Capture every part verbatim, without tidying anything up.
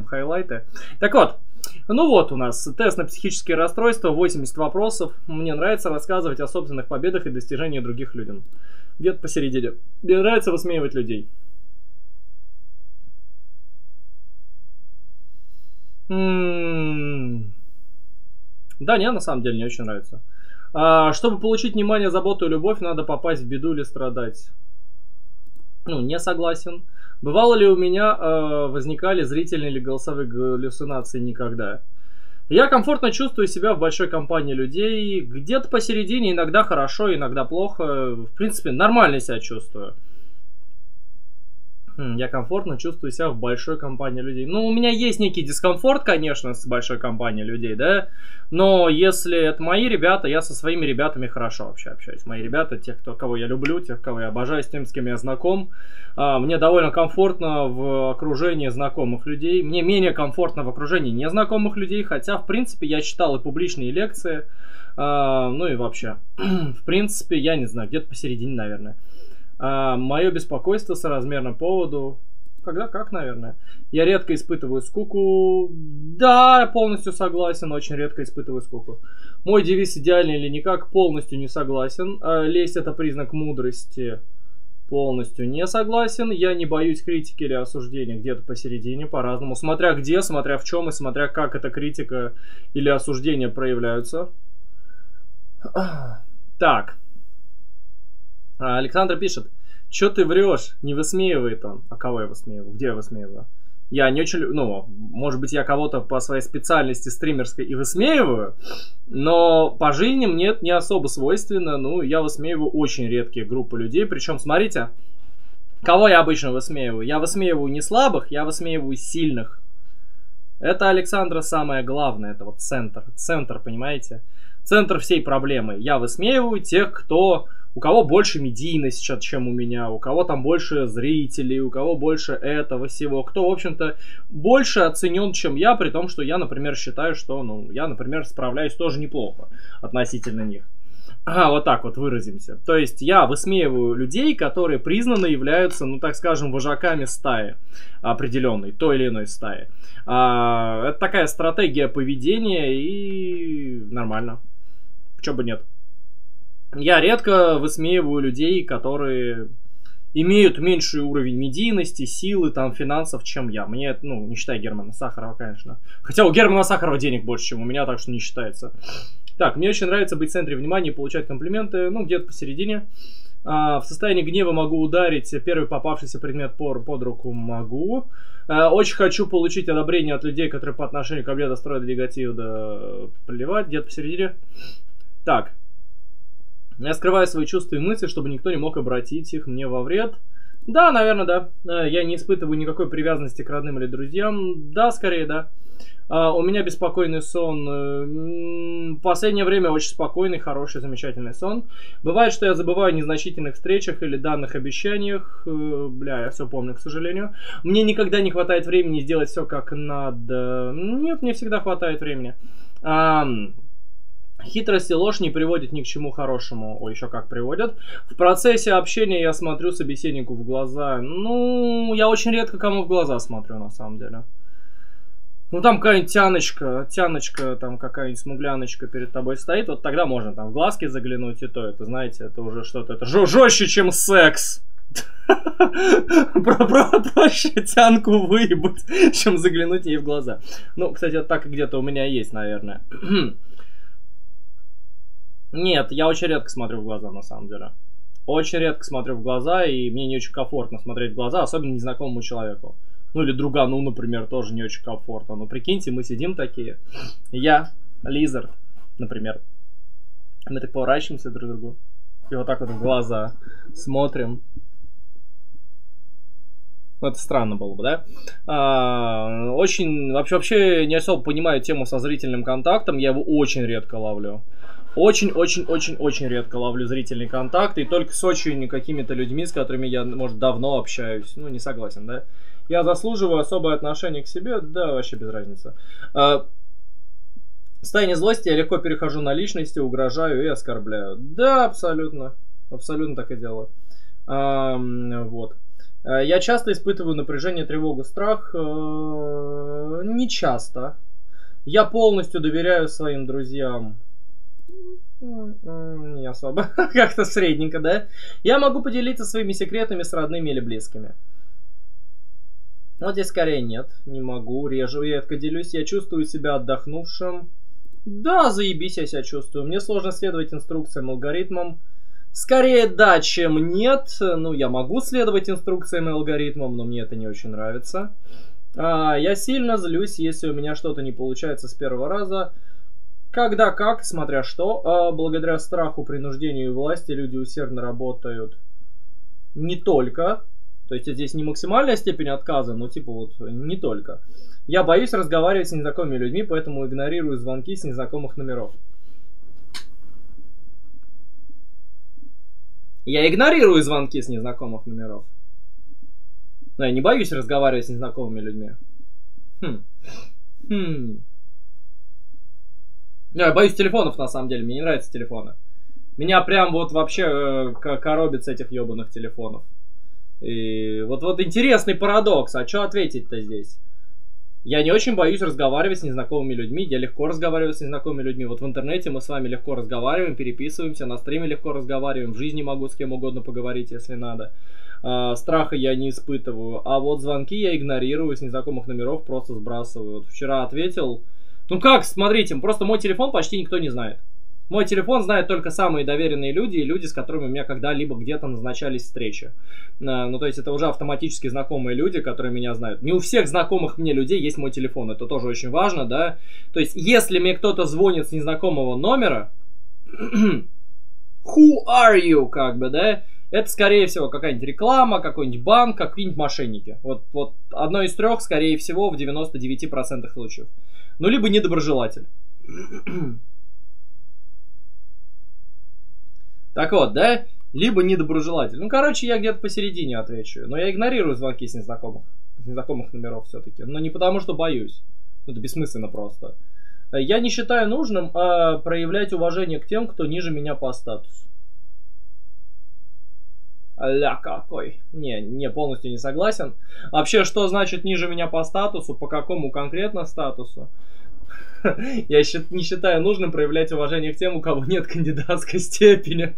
хайлайты. Так вот, ну вот у нас тест на психические расстройства, восемьдесят вопросов. Мне нравится рассказывать о собственных победах и достижениях других людям. Где-то посередине. Мне нравится высмеивать людей. М-м-м. Да, не, на самом деле не очень нравится. А, чтобы получить внимание, заботу и любовь, надо попасть в беду или страдать. Ну, не согласен. Бывало ли у меня э, возникали зрительные или голосовые галлюцинации? Никогда. Я комфортно чувствую себя в большой компании людей. Где-то посередине, иногда хорошо, иногда плохо. В принципе, нормально себя чувствую. Я комфортно чувствую себя в большой компании людей. Ну, у меня есть некий дискомфорт, конечно, с большой компанией людей, да. Но если это мои ребята, я со своими ребятами хорошо вообще общаюсь. Мои ребята, тех, кто, кого я люблю, тех, кого я обожаю, с тем, с кем я знаком. Мне довольно комфортно в окружении знакомых людей. Мне менее комфортно в окружении незнакомых людей. Хотя, в принципе, я читал и публичные лекции. Ну и вообще, в принципе, я не знаю, где-то посередине, наверное. А, мое беспокойство соразмерно поводу. Когда как, наверное. Я редко испытываю скуку. Да, я полностью согласен. Очень редко испытываю скуку. Мой девиз идеальный или никак, полностью не согласен. А, лесть — это признак мудрости. Полностью не согласен. Я не боюсь критики или осуждения. Где-то посередине, по-разному. Смотря где, смотря в чем и смотря как эта критика или осуждение проявляются. Так. Александр пишет: чё ты врешь? Не высмеивает он. А кого я высмеиваю? Где я высмеиваю? Я не очень... Ну, может быть, я кого-то по своей специальности стримерской и высмеиваю, но по жизни мне это не особо свойственно. Ну, я высмеиваю очень редкие группы людей. Причем, смотрите, кого я обычно высмеиваю? Я высмеиваю не слабых, я высмеиваю сильных. Это, Александра, самое главное. Это вот центр. Центр, понимаете? Центр всей проблемы. Я высмеиваю тех, кто... У кого больше медийность, чем у меня, у кого там больше зрителей, у кого больше этого всего, кто, в общем-то, больше оценен, чем я, при том, что я, например, считаю, что, ну, я, например, справляюсь тоже неплохо относительно них. А, вот так вот выразимся. То есть я высмеиваю людей, которые признанно являются, ну, так скажем, вожаками стаи определенной, той или иной стаи. А, это такая стратегия поведения, и нормально. Почему бы нет? Я редко высмеиваю людей, которые имеют меньший уровень медийности, силы, там, финансов, чем я. Мне, ну, не считая Германа Сахарова, конечно. Хотя у Германа Сахарова денег больше, чем у меня, так что не считается. Так, мне очень нравится быть в центре внимания и получать комплименты, ну, где-то посередине. А, в состоянии гнева могу ударить первый попавшийся предмет под руку могу. А, очень хочу получить одобрение от людей, которые по отношению ко мне достроят негатив, да плевать, где-то посередине. Так. Я скрываю свои чувства и мысли, чтобы никто не мог обратить их мне во вред. Да, наверное, да. Я не испытываю никакой привязанности к родным или друзьям. Да, скорее, да. У меня беспокойный сон. В последнее время очень спокойный, хороший, замечательный сон. Бывает, что я забываю о незначительных встречах или данных обещаниях. Бля, я все помню, к сожалению. Мне никогда не хватает времени сделать все как надо. Нет, мне всегда хватает времени. Хитрость и ложь не приводят ни к чему хорошему. Ой, еще как приводят. В процессе общения я смотрю собеседнику в глаза. Ну, я очень редко кому в глаза смотрю, на самом деле. Ну, там какая-нибудь тяночка, тяночка, там какая-нибудь смугляночка перед тобой стоит. Вот тогда можно там в глазки заглянуть, и то, это, знаете, это уже что-то, это жестче, чем секс. Проще тянку выебать, чем заглянуть ей в глаза. Ну, кстати, это так где-то у меня есть, наверное. Нет, я очень редко смотрю в глаза, на самом деле. Очень редко смотрю в глаза, и мне не очень комфортно смотреть в глаза, особенно незнакомому человеку. Ну или другану, например, тоже не очень комфортно. Но прикиньте, мы сидим такие. Я, Лизард, например. Мы так поворачиваемся друг к другу. И вот так вот в глаза смотрим. Ну, это странно было бы, да? А, очень, вообще, вообще не особо понимаю тему со зрительным контактом. Я его очень редко ловлю. Очень-очень-очень-очень редко ловлю зрительный контакт. И только с очень какими-то людьми, с которыми я, может, давно общаюсь. Ну, не согласен, да? Я заслуживаю особое отношение к себе. Да, вообще без разницы. А, в состоянии злости я легко перехожу на личности, угрожаю и оскорбляю. Да, абсолютно. Абсолютно так и делаю. А, вот. Я часто испытываю напряжение, тревогу, страх. не часто. Я полностью доверяю своим друзьям. Не особо. Как-то средненько, да? Я могу поделиться своими секретами с родными или близкими. Вот здесь скорее нет. Не могу. Реже редко делюсь. Я чувствую себя отдохнувшим. Да, заебись я себя чувствую. Мне сложно следовать инструкциям, алгоритмам. Скорее да, чем нет. Ну, я могу следовать инструкциям и алгоритмам, но мне это не очень нравится. А, я сильно злюсь, если у меня что-то не получается с первого раза. Когда как, смотря что. А, благодаря страху, принуждению и власти люди усердно работают. Не только. То есть здесь не максимальная степень отказа, но типа вот не только. Я боюсь разговаривать с незнакомыми людьми, поэтому игнорирую звонки с незнакомых номеров. Я игнорирую звонки с незнакомых номеров. Но я не боюсь разговаривать с незнакомыми людьми. Хм. Хм. Я боюсь телефонов, на самом деле. Мне не нравятся телефоны. Меня прям вот вообще э, коробит с этих ебаных телефонов. И вот, вот интересный парадокс. А что ответить-то здесь? Я не очень боюсь разговаривать с незнакомыми людьми. Я легко разговариваю с незнакомыми людьми. Вот в интернете мы с вами легко разговариваем, переписываемся. На стриме легко разговариваем. В жизни могу с кем угодно поговорить, если надо. А, страха я не испытываю. А вот звонки я игнорирую. С незнакомых номеров просто сбрасываю. Вот вчера ответил. Ну как, смотрите, просто мой телефон почти никто не знает. Мой телефон знают только самые доверенные люди и люди, с которыми у меня когда-либо где-то назначались встречи. Ну, то есть это уже автоматически знакомые люди, которые меня знают. Не у всех знакомых мне людей есть мой телефон, это тоже очень важно, да. То есть если мне кто-то звонит с незнакомого номера, who are you, как бы, да, это, скорее всего, какая-нибудь реклама, какой-нибудь банк, какие-нибудь мошенники. Вот, вот одно из трех, скорее всего, в девяноста девяти процентах случаев. Ну, либо недоброжелатель. Так вот, да? Либо недоброжелатель. Ну, короче, я где-то посередине отвечу. Но я игнорирую звонки с незнакомых, с незнакомых номеров все-таки. Но не потому, что боюсь. Это бессмысленно просто. Я не считаю нужным а, проявлять уважение к тем, кто ниже меня по статусу. Ля какой. Не, не, полностью не согласен. Вообще, что значит ниже меня по статусу? По какому конкретно статусу? Я не считаю нужным проявлять уважение к тем, у кого нет кандидатской степени.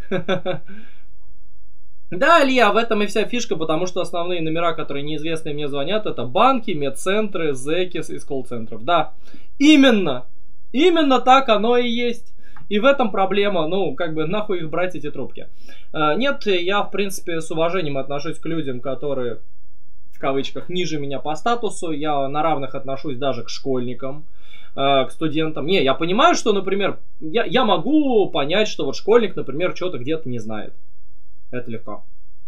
Да, Илья, в этом и вся фишка, потому что основные номера, которые неизвестные мне звонят, это банки, медцентры, зэки из колл-центров. Да, именно, именно так оно и есть. И в этом проблема, ну, как бы, нахуй их брать, эти трубки. Нет, я, в принципе, с уважением отношусь к людям, которые, в кавычках, ниже меня по статусу. Я на равных отношусь даже к школьникам, к студентам. Не, я понимаю, что, например, я, я могу понять, что вот школьник, например, что-то где-то не знает. Это легко.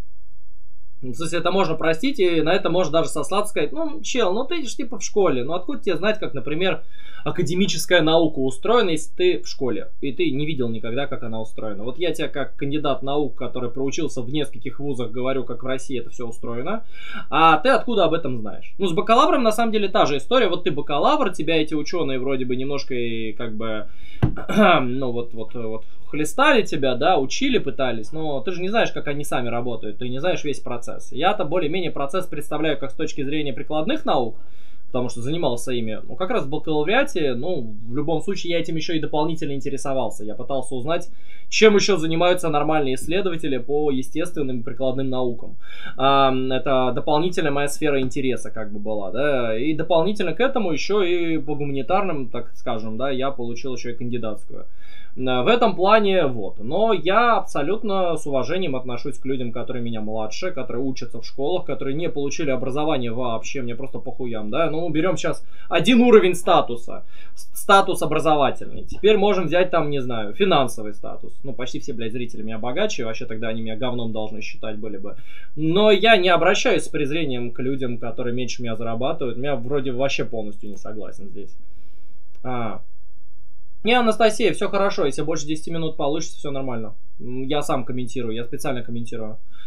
В смысле, это можно простить, и на это можно даже сослаться, сказать, ну, чел, ну ты же типа в школе, ну откуда тебе знать, как, например, академическая наука устроена, если ты в школе, и ты не видел никогда, как она устроена. Вот я тебе как кандидат наук, который проучился в нескольких вузах, говорю, как в России это все устроено, а ты откуда об этом знаешь? Ну, с бакалавром, на самом деле, та же история, вот ты бакалавр, тебя эти ученые вроде бы немножко, и, как бы, ну, вот, вот, вот, хлестали тебя, да, учили, пытались, но ты же не знаешь, как они сами работают, ты не знаешь весь процесс. Я-то более-менее процесс представляю как с точки зрения прикладных наук, потому что занимался ими, ну, как раз в бакалавриате, ну, в любом случае я этим еще и дополнительно интересовался. Я пытался узнать, чем еще занимаются нормальные исследователи по естественным и прикладным наукам. А, это дополнительная моя сфера интереса, как бы, была, да, и дополнительно к этому еще и по гуманитарным, так скажем, да, я получил еще и кандидатскую. В этом плане, вот. Но я абсолютно с уважением отношусь к людям, которые меня младше, которые учатся в школах, которые не получили образование вообще, мне просто похуям, да. Ну, берем сейчас один уровень статуса, статус образовательный. Теперь можем взять там, не знаю, финансовый статус. Ну, почти все, блядь, зрители меня богаче, вообще тогда они меня говном должны считать были бы. Но я не обращаюсь с презрением к людям, которые меньше меня зарабатывают. Я вроде вообще полностью не согласен здесь. А... Не, Анастасия, все хорошо, если больше десяти минут получится, все нормально. Я сам комментирую, я специально комментирую.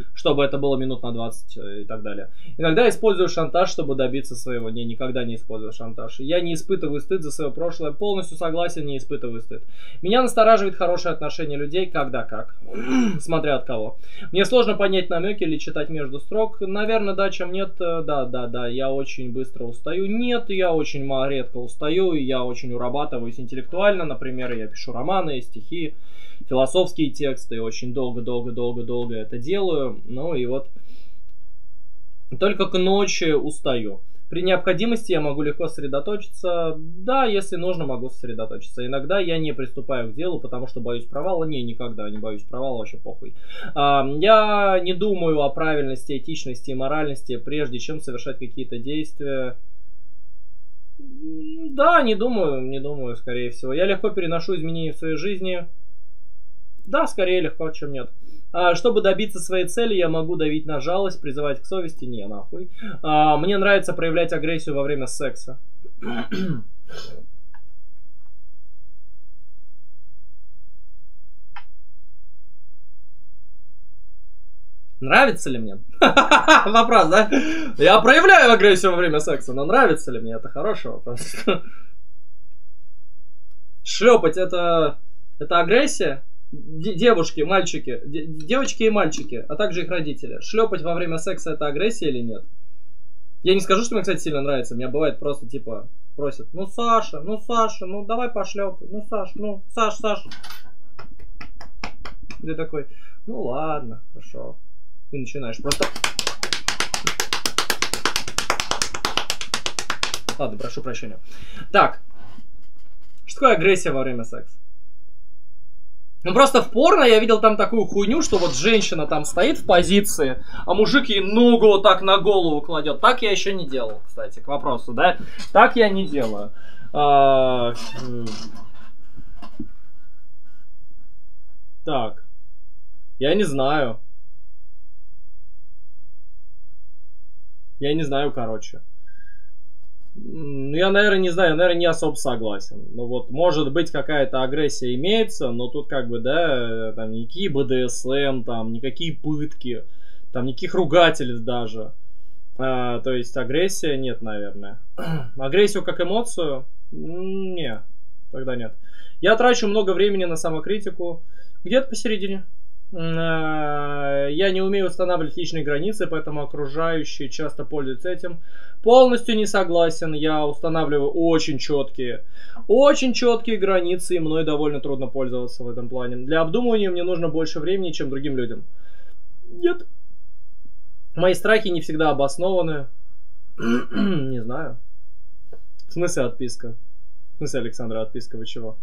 чтобы это было минут на двадцать и так далее. Иногда использую шантаж, чтобы добиться своего. Не, никогда не использую шантаж. Я не испытываю стыд за свое прошлое. Полностью согласен, не испытываю стыд. Меня настораживает хорошее отношение людей, когда как. Смотря от кого. Мне сложно понять намеки или читать между строк. Наверное, да, чем нет. Да, да, да, я очень быстро устаю. Нет, я очень редко устаю. И я очень урабатываюсь интеллектуально. Например, я пишу романы, стихи, философские тексты. Очень долго-долго-долго-долго это делаю. Ну и вот только к ночи устаю. При необходимости я могу легко сосредоточиться. Да, если нужно, могу сосредоточиться. Иногда я не приступаю к делу, потому что боюсь провала. Не, никогда не боюсь провала, вообще похуй. А, я не думаю о правильности, этичности и моральности, прежде чем совершать какие-то действия. Да, не думаю, не думаю, скорее всего. Я легко переношу изменения в своей жизни. Да, скорее легко, чем нет. А, чтобы добиться своей цели, я могу давить на жалость, призывать к совести. Не, нахуй. А, мне нравится проявлять агрессию во время секса. Нравится ли мне? Вопрос, да? Я проявляю агрессию во время секса, но нравится ли мне? Это хороший вопрос. Шлепать это, это агрессия? Девушки, мальчики, девочки и мальчики, а также их родители. Шлепать во время секса это агрессия или нет? Я не скажу, что мне, кстати, сильно нравится. Меня бывает просто типа просят: ну Саша, ну Саша, ну давай пошлепай, ну Саша, ну Саш, Саш. Ты такой: ну ладно, хорошо. И начинаешь просто... Ладно, прошу прощения. Так, что такое агрессия во время секса? Ну просто в порно я видел там такую хуйню, что вот женщина там стоит в позиции, а мужик ей ногу вот так на голову кладет. Так я еще не делал, кстати, к вопросу, да? Так я не делаю. А... Так. Я не знаю. Я не знаю, короче. Ну, я, наверное, не знаю, я, наверное, не особо согласен. Ну, вот, может быть, какая-то агрессия имеется, но тут, как бы, да, там, никакие бэ дэ эс эм, там, никакие пытки, там, никаких ругательств даже. А, то есть, агрессия нет, наверное. Агрессию как эмоцию? Не, тогда нет. Я трачу много времени на самокритику. Где-то посередине. Я не умею устанавливать личные границы, поэтому окружающие часто пользуются этим. Полностью не согласен. Я устанавливаю очень четкие, очень четкие границы, и мной довольно трудно пользоваться в этом плане. Для обдумывания мне нужно больше времени, чем другим людям. Нет. Мои страхи не всегда обоснованы. Не знаю. В смысле отписка? В смысле, Александр, отписка? Вы чего?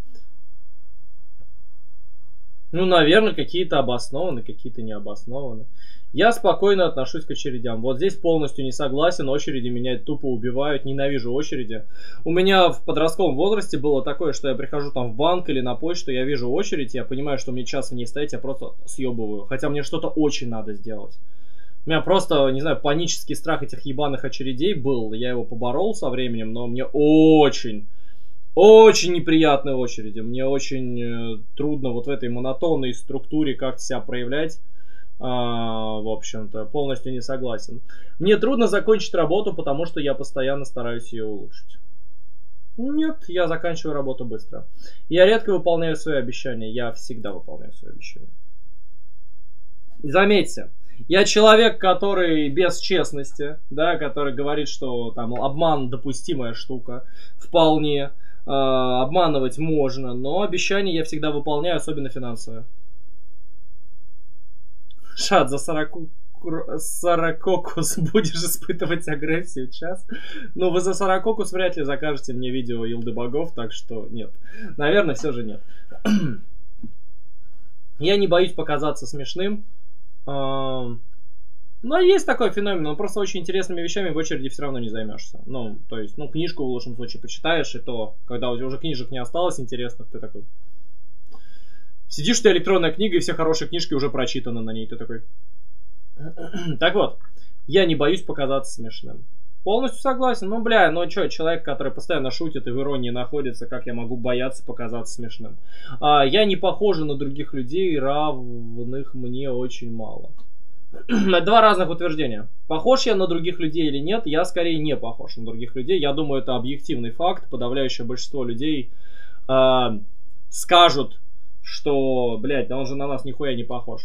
Ну, наверное, какие-то обоснованы, какие-то не обоснованы. Я спокойно отношусь к очередям. Вот здесь полностью не согласен. Очереди меня тупо убивают. Ненавижу очереди. У меня в подростковом возрасте было такое, что я прихожу там в банк или на почту, я вижу очередь, я понимаю, что мне час в ней стоять, я просто съебываю. Хотя мне что-то очень надо сделать. У меня просто, не знаю, панический страх этих ебаных очередей был. Я его поборол со временем, но мне очень... Очень неприятные очереди. Мне очень э, трудно вот в этой монотонной структуре как-то себя проявлять. А, в общем-то, полностью не согласен. Мне трудно закончить работу, потому что я постоянно стараюсь ее улучшить. Нет, я заканчиваю работу быстро. Я редко выполняю свои обещания. Я всегда выполняю свои обещания. Заметьте, я человек, который без честности, да, который говорит, что там обман допустимая штука. Вполне. Обманывать можно, но обещания я всегда выполняю, особенно финансовые. Шат, за сорококус будешь испытывать агрессию час? Ну, вы за сорококус вряд ли закажете мне видео Илды Богов, так что нет. Наверное, все же нет. Я не боюсь показаться смешным. Но есть такой феномен, но просто очень интересными вещами в очереди все равно не займешься. Ну, то есть, ну, книжку в лучшем случае почитаешь, и то, когда у тебя уже книжек не осталось интересных, ты такой... Сидишь, у тебя электронная книга, и все хорошие книжки уже прочитаны на ней, ты такой... Так вот, я не боюсь показаться смешным. Полностью согласен. Ну, бля, ну что, человек, который постоянно шутит и в иронии находится, как я могу бояться показаться смешным? А, я не похожа на других людей, равных мне очень мало. Два разных утверждения. Похож я на других людей или нет? Я скорее не похож на других людей. Я думаю, это объективный факт. Подавляющее большинство людей э, скажут, что, блядь, да он же на нас нихуя не похож.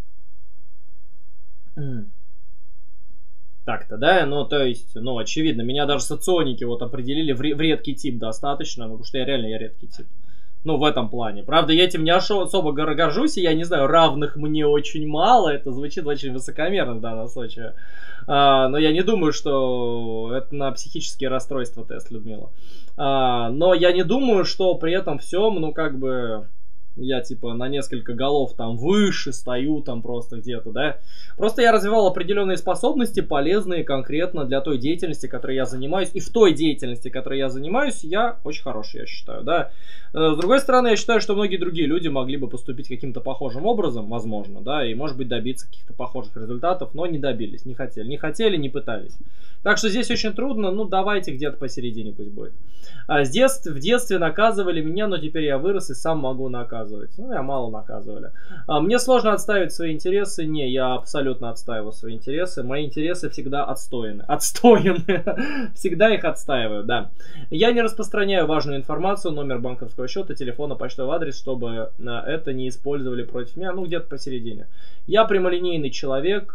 Так-то, да? Ну, то есть, ну, очевидно, меня даже соционики вот определили в, в редкий тип достаточно, потому что я реально я редкий тип. Ну, в этом плане. Правда, я этим не особо горжусь, и я не знаю, равных мне очень мало. Это звучит очень высокомерно в данном случае. А, но я не думаю, что это на психические расстройства тест, Людмила. А, но я не думаю, что при этом всем, ну, как бы... Я, типа, на несколько голов там выше стою, там просто где-то, да. Просто я развивал определенные способности, полезные конкретно для той деятельности, которой я занимаюсь. И в той деятельности, которой я занимаюсь, я очень хороший, я считаю, да. С другой стороны, я считаю, что многие другие люди могли бы поступить каким-то похожим образом, возможно, да, и, может быть, добиться каких-то похожих результатов, но не добились, не хотели. Не хотели, не пытались. Так что здесь очень трудно, ну, давайте где-то посередине пусть будет. А с детства, в детстве наказывали меня, но теперь я вырос и сам могу наказывать. Ну, я мало наказывали. А, мне сложно отстаивать свои интересы. Не, я абсолютно отстаиваю свои интересы. Мои интересы всегда отстояны. Отстояны. Всегда их отстаиваю, да. Я не распространяю важную информацию, номер банковского счета, телефона, почтовый адрес, чтобы это не использовали против меня. Ну, где-то посередине. Я прямолинейный человек.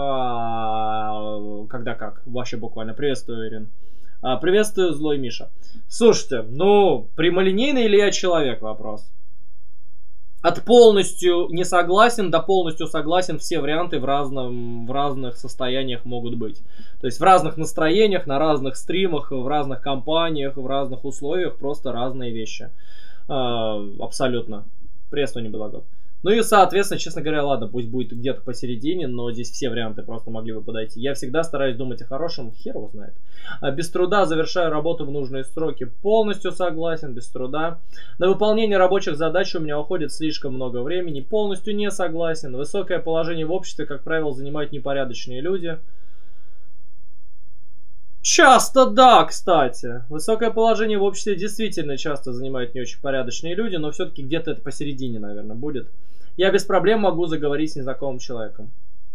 Когда как? Вообще буквально. Приветствую, Ирин. Приветствую, злой Миша. Слушайте, ну, прямолинейный ли я человек? Вопрос. От полностью не согласен до полностью согласен, все варианты в, разном, в разных состояниях могут быть. То есть в разных настроениях, на разных стримах, в разных компаниях, в разных условиях, просто разные вещи. Абсолютно. Приветствую, Небелагов. Ну и, соответственно, честно говоря, ладно, пусть будет где-то посередине, но здесь все варианты просто могли бы подойти. Я всегда стараюсь думать о хорошем, хер его знает. Без труда завершаю работу в нужные сроки. Полностью согласен, без труда. На выполнение рабочих задач у меня уходит слишком много времени. Полностью не согласен. Высокое положение в обществе, как правило, занимают непорядочные люди. Часто да, кстати. Высокое положение в обществе действительно часто занимают не очень порядочные люди, но все-таки где-то это посередине, наверное, будет. Я без проблем могу заговорить с незнакомым человеком.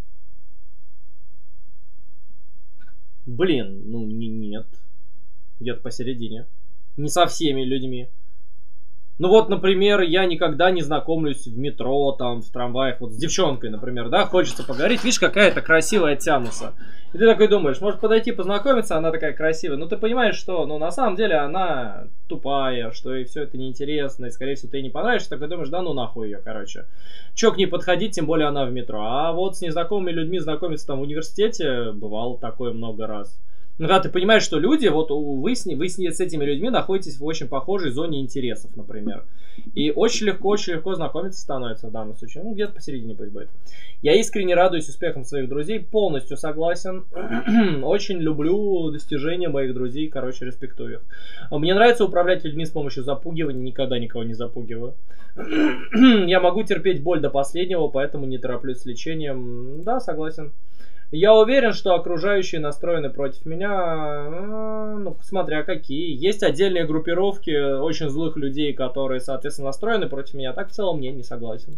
Блин, ну не, нет. Где-то посередине. Не со всеми людьми. Ну вот, например, я никогда не знакомлюсь в метро, там, в трамваях, вот с девчонкой, например, да, хочется поговорить, видишь, какая-то красивая тянуса. И ты такой думаешь, может подойти познакомиться, она такая красивая, но ты понимаешь, что, ну, на самом деле она тупая, что ей все это неинтересно, и, скорее всего, ты ей не понравишься, такой думаешь, да ну нахуй ее, короче. Че к ней подходить, тем более она в метро. А вот с незнакомыми людьми знакомиться там в университете, бывало такое много раз. Ну, когда ты понимаешь, что люди, вот вы с, вы с этими людьми находитесь в очень похожей зоне интересов, например. И очень легко, очень легко знакомиться становится в данном случае. Ну, где-то посередине пусть будет. Я искренне радуюсь успехам своих друзей, полностью согласен. Очень люблю достижения моих друзей, короче, респектую их. Мне нравится управлять людьми с помощью запугивания, никогда никого не запугиваю. Я могу терпеть боль до последнего, поэтому не тороплюсь с лечением. Да, согласен. Я уверен, что окружающие настроены против меня, ну, смотря какие. Есть отдельные группировки очень злых людей, которые, соответственно, настроены против меня. Так в целом не, не согласен.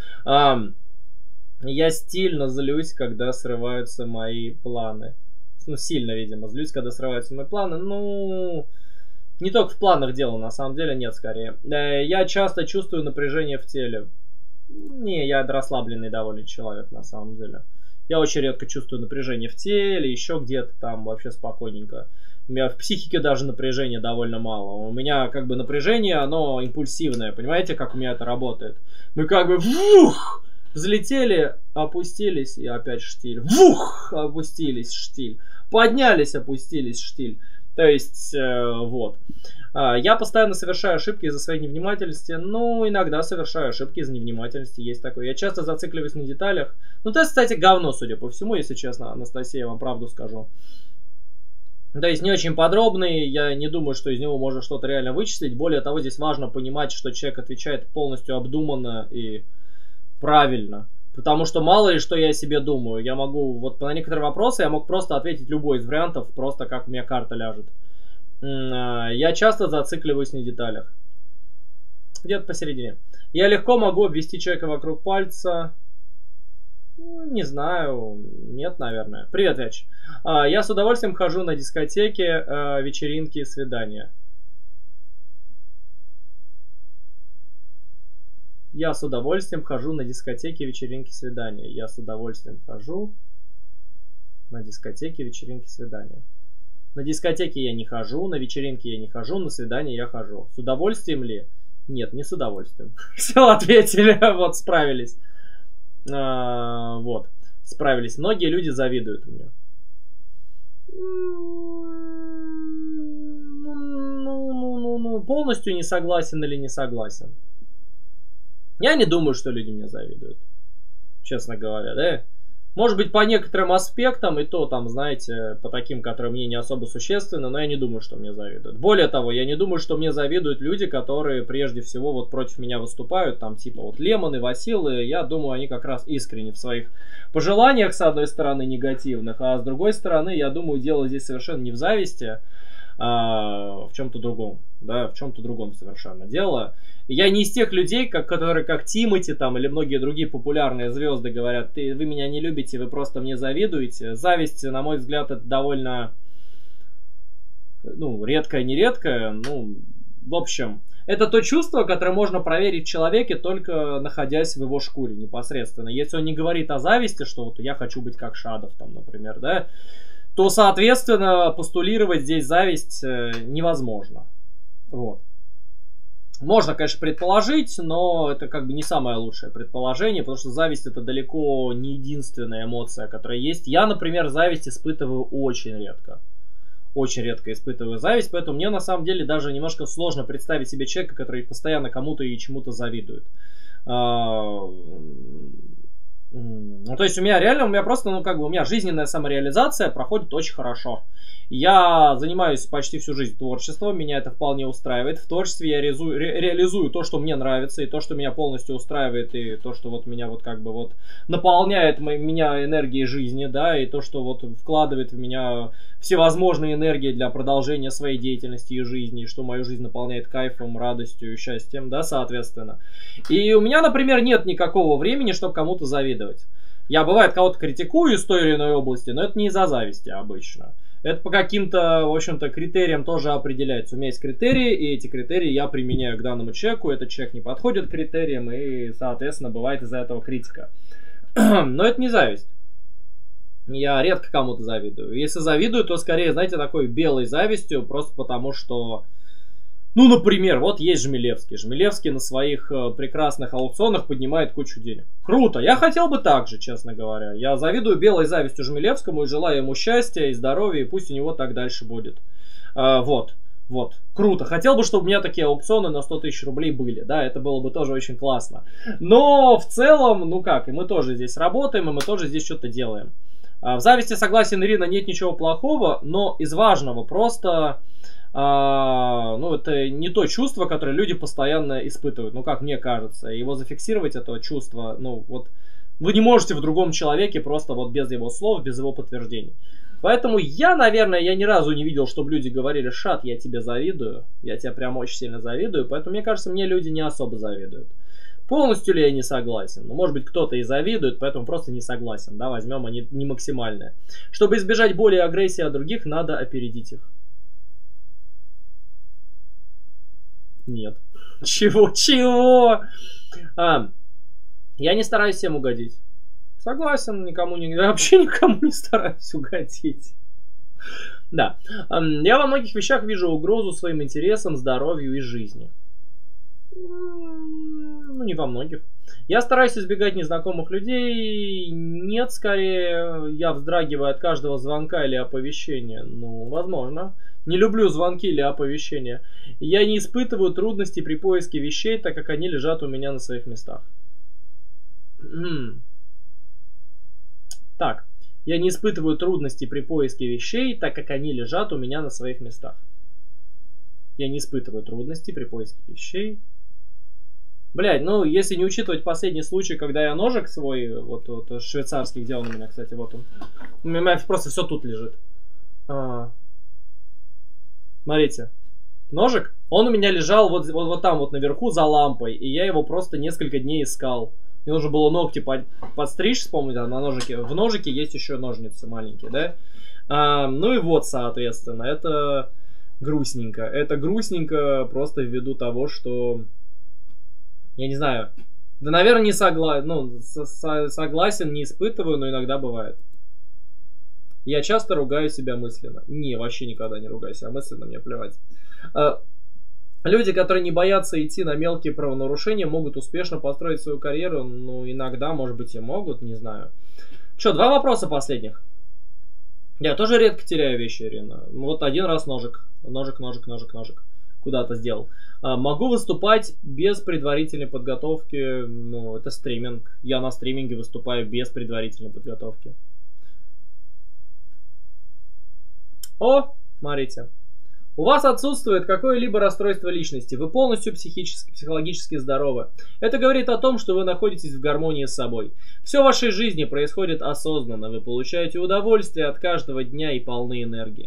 Я стильно злюсь, когда срываются мои планы. Ну, сильно, видимо, злюсь, когда срываются мои планы. Ну, не только в планах дело, на самом деле, нет, скорее. Я часто чувствую напряжение в теле. Не, я расслабленный довольно человек, на самом деле. Я очень редко чувствую напряжение в теле, еще где-то там вообще спокойненько. У меня в психике даже напряжения довольно мало. У меня как бы напряжение, оно импульсивное. Понимаете, как у меня это работает? Мы как бы вух, взлетели, опустились и опять штиль. Вух, опустились, штиль. Поднялись, опустились, штиль. То есть, э, вот. Я постоянно совершаю ошибки из-за своей невнимательности. Ну, иногда совершаю ошибки из-за невнимательности. Есть такое. Я часто зацикливаюсь на деталях. Ну, тест, кстати, говно, судя по всему, если честно, Анастасия, я вам правду скажу. То есть, не очень подробный. Я не думаю, что из него можно что-то реально вычислить. Более того, здесь важно понимать, что человек отвечает полностью обдуманно и правильно. Потому что мало ли, что я о себе думаю. Я могу, вот на некоторые вопросы я мог просто ответить любой из вариантов, просто как у меня карта ляжет. Я часто зацикливаюсь на деталях. Где-то посередине. Я легко могу обвести человека вокруг пальца. Ну, не знаю, нет, наверное. Привет, Вяч. А, я с удовольствием хожу на дискотеки, а, вечеринки и свидания. Я с удовольствием хожу на дискотеки, вечеринки, свидания. Я с удовольствием хожу на дискотеки, вечеринки, свидания. На дискотеке я не хожу, на вечеринке я не хожу, на свидание я хожу. С удовольствием ли? Нет, не с удовольствием. Все ответили, вот, справились. А, вот, справились. Многие люди завидуют мне. Ну, ну, ну, ну, полностью не согласен или не согласен? Я не думаю, что люди мне завидуют. Честно говоря, да? Может быть, по некоторым аспектам, и то, там, знаете, по таким, которые мне не особо существенны, но я не думаю, что мне завидуют. Более того, я не думаю, что мне завидуют люди, которые прежде всего вот против меня выступают, там, типа, вот Лемон и Василы, я думаю, они как раз искренне в своих пожеланиях, с одной стороны, негативных, а с другой стороны, я думаю, дело здесь совершенно не в зависти, а в чем-то другом, да, в чем-то другом совершенно дело. Я не из тех людей, как, которые как Тимати там или многие другие популярные звезды говорят, ты, вы меня не любите, вы просто мне завидуете. Зависть, на мой взгляд, это довольно, ну, редкое-нередкое. Ну, в общем, это то чувство, которое можно проверить в человеке, только находясь в его шкуре непосредственно. Если он не говорит о зависти, что вот я хочу быть как Шадов, там, например, да, то, соответственно, постулировать здесь зависть невозможно. Вот. Можно, конечно, предположить, но это как бы не самое лучшее предположение, потому что зависть это далеко не единственная эмоция, которая есть. Я, например, зависть испытываю очень редко. Очень редко испытываю зависть, поэтому мне на самом деле даже немножко сложно представить себе человека, который постоянно кому-то и чему-то завидует. Ну, то есть у меня реально, у меня просто, ну, как бы, у меня жизненная самореализация проходит очень хорошо. Я занимаюсь почти всю жизнь творчеством, меня это вполне устраивает. В творчестве я реализую, ре, реализую то, что мне нравится, и то, что меня полностью устраивает, и то, что вот меня вот как бы вот наполняет меня энергией жизни, да, и то, что вот вкладывает в меня всевозможные энергии для продолжения своей деятельности и жизни, и что мою жизнь наполняет кайфом, радостью и счастьем, да, соответственно. И у меня, например, нет никакого времени, чтобы кому-то завидовать. Я, бывает, кого-то критикую из той или иной области, но это не из-за зависти обычно. Это по каким-то, в общем-то, критериям тоже определяется. У меня есть критерии, и эти критерии я применяю к данному человеку. Этот человек не подходит к критериям, и, соответственно, бывает из-за этого критика. Но это не зависть. Я редко кому-то завидую. Если завидую, то скорее, знаете, такой белой завистью, просто потому что... Ну, например, вот есть Жмелевский. Жмелевский на своих э, прекрасных аукционах поднимает кучу денег. Круто. Я хотел бы так же, честно говоря. Я завидую белой завистью Жмелевскому и желаю ему счастья и здоровья, и пусть у него так дальше будет. Э, вот. Вот. Круто. Хотел бы, чтобы у меня такие аукционы на сто тысяч рублей были. Да, это было бы тоже очень классно. Но в целом, ну как, и мы тоже здесь работаем, и мы тоже здесь что-то делаем. Э, в зависти, согласен, Ирина, нет ничего плохого, но из важного просто... А, ну, это не то чувство, которое люди постоянно испытывают, ну, как мне кажется. Его зафиксировать, это чувство, ну, вот, вы не можете в другом человеке просто вот без его слов, без его подтверждений. Поэтому я, наверное, я ни разу не видел, чтобы люди говорили: Шад, я тебе завидую, я тебе прям очень сильно завидую, поэтому, мне кажется, мне люди не особо завидуют. Полностью ли я не согласен? Ну, может быть, кто-то и завидует, поэтому просто не согласен, да, возьмем они не максимальное. Чтобы избежать боли и агрессии от других, надо опередить их. Нет. Чего? Чего? А, я не стараюсь всем угодить. Согласен, никому не... Вообще никому не стараюсь угодить. Да. Я во многих вещах вижу угрозу своим интересам, здоровью и жизни. Ну, не во многих. Я стараюсь избегать незнакомых людей. Нет, скорее, я вздрагиваю от каждого звонка или оповещения. Ну, возможно. Не люблю звонки или оповещения. Я не испытываю трудностей при поиске вещей, так как они лежат у меня на своих местах. Так. Я не испытываю трудностей при поиске вещей, так как они лежат у меня на своих местах. Я не испытываю трудностей при поиске вещей. Блядь, ну, если не учитывать последний случай, когда я ножик свой, вот, вот швейцарский, где он у меня, кстати, вот он. У меня просто все тут лежит. А. Смотрите. Ножик, он у меня лежал вот, вот, вот там вот наверху за лампой, и я его просто несколько дней искал. Мне нужно было ногти под, подстричь, вспомнить, а на ножике, в ножике есть еще ножницы маленькие, да? А, ну и вот, соответственно, это грустненько. Это грустненько просто ввиду того, что, я не знаю, да, наверное, не согла... ну, со со согласен, не испытываю, но иногда бывает. Я часто ругаю себя мысленно. Не, вообще никогда не ругаю себя мысленно, мне плевать. А, люди, которые не боятся идти на мелкие правонарушения, могут успешно построить свою карьеру. Ну, иногда, может быть, и могут, не знаю. Че, два вопроса последних. Я тоже редко теряю вещи, Ирина. Вот один раз ножик. Ножик, ножик, ножик, ножик. Куда-то сделал. А, могу выступать без предварительной подготовки. Ну, это стриминг. Я на стриминге выступаю без предварительной подготовки. О, смотрите. У вас отсутствует какое-либо расстройство личности. Вы полностью психически, психологически здоровы. Это говорит о том, что вы находитесь в гармонии с собой. Все в вашей жизни происходит осознанно. Вы получаете удовольствие от каждого дня и полны энергии.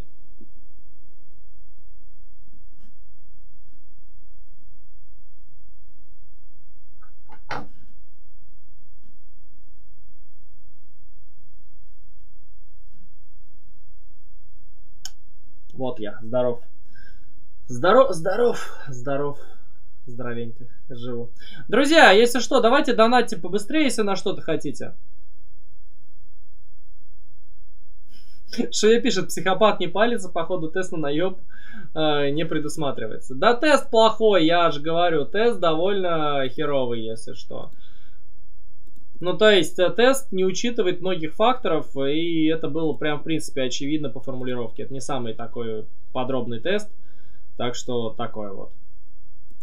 Вот я, здоров. Здоров, здоров, здоров, здоровенько живу. Друзья, если что, давайте донатьте побыстрее, если на что-то хотите. Шея пишет, психопат не палится, походу тест на наеб э, не предусматривается. Да тест плохой, я же говорю, тест довольно херовый, если что. Ну, то есть, тест не учитывает многих факторов, и это было прям, в принципе, очевидно по формулировке. Это не самый такой подробный тест, так что такое вот.